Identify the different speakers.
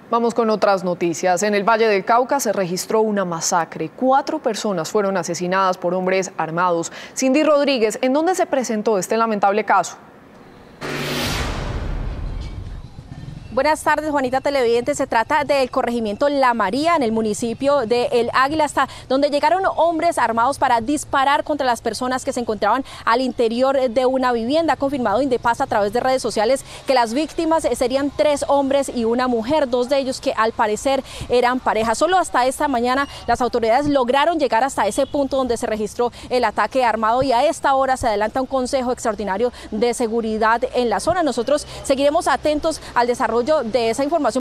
Speaker 1: Vamos con otras noticias. En el Valle del Cauca se registró una masacre. 4 personas fueron asesinadas por hombres armados. Cindy Rodríguez, ¿en dónde se presentó este lamentable caso?
Speaker 2: Buenas tardes, Juanita televidente. Se trata del corregimiento La María, en el municipio de El Águila, hasta donde llegaron hombres armados para disparar contra las personas que se encontraban al interior de una vivienda. Ha confirmado Indepaz a través de redes sociales que las víctimas serían 3 hombres y una mujer, 2 de ellos que al parecer eran pareja. Solo hasta esta mañana las autoridades lograron llegar hasta ese punto donde se registró el ataque armado, y a esta hora se adelanta un consejo extraordinario de seguridad en la zona. Nosotros seguiremos atentos al desarrollo de esa información.